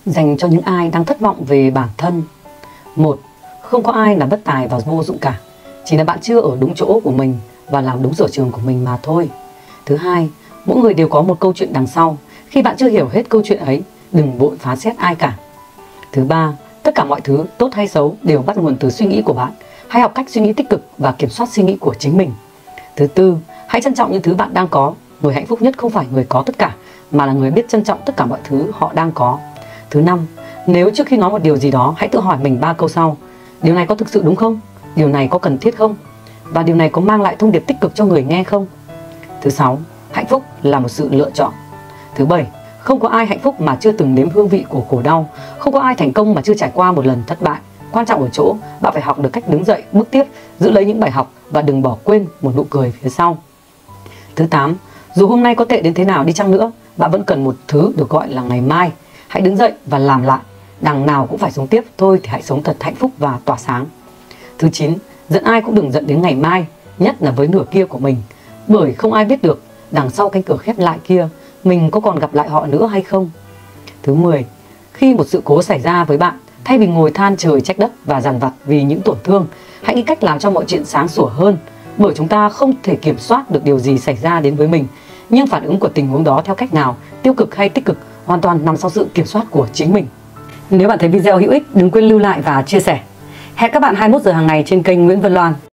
Dành cho những ai đang thất vọng về bản thân. 1. Không có ai là bất tài và vô dụng cả. Chỉ là bạn chưa ở đúng chỗ của mình và làm đúng sở trường của mình mà thôi. Thứ hai, mỗi người đều có một câu chuyện đằng sau. Khi bạn chưa hiểu hết câu chuyện ấy, đừng vội phán xét ai cả. Thứ ba, tất cả mọi thứ tốt hay xấu đều bắt nguồn từ suy nghĩ của bạn. Hãy học cách suy nghĩ tích cực và kiểm soát suy nghĩ của chính mình. Thứ tư, hãy trân trọng những thứ bạn đang có. Người hạnh phúc nhất không phải người có tất cả, mà là người biết trân trọng tất cả mọi thứ họ đang có. Thứ năm, nếu trước khi nói một điều gì đó, hãy tự hỏi mình 3 câu sau. Điều này có thực sự đúng không? Điều này có cần thiết không? Và điều này có mang lại thông điệp tích cực cho người nghe không? Thứ sáu, hạnh phúc là một sự lựa chọn. Thứ bảy, không có ai hạnh phúc mà chưa từng nếm hương vị của khổ đau. Không có ai thành công mà chưa trải qua một lần thất bại. Quan trọng ở chỗ bạn phải học được cách đứng dậy, bước tiếp, giữ lấy những bài học và đừng bỏ quên một nụ cười phía sau. Thứ 8, dù hôm nay có tệ đến thế nào đi chăng nữa, bạn vẫn cần một thứ được gọi là ngày mai. Hãy đứng dậy và làm lại. Đằng nào cũng phải sống tiếp, thôi thì hãy sống thật hạnh phúc và tỏa sáng. Thứ 9, giận ai cũng đừng giận đến ngày mai, nhất là với nửa kia của mình. Bởi không ai biết được đằng sau cánh cửa khép lại kia mình có còn gặp lại họ nữa hay không. Thứ 10, khi một sự cố xảy ra với bạn, thay vì ngồi than trời trách đất và dằn vặt vì những tổn thương, hãy nghĩ cách làm cho mọi chuyện sáng sủa hơn. Bởi chúng ta không thể kiểm soát được điều gì xảy ra đến với mình, nhưng phản ứng của tình huống đó theo cách nào, tiêu cực hay tích cực, hoàn toàn nằm sau sự kiểm soát của chính mình. Nếu bạn thấy video hữu ích, đừng quên lưu lại và chia sẻ. Hẹn các bạn 21 giờ hàng ngày trên kênh Nguyễn Vân Loan.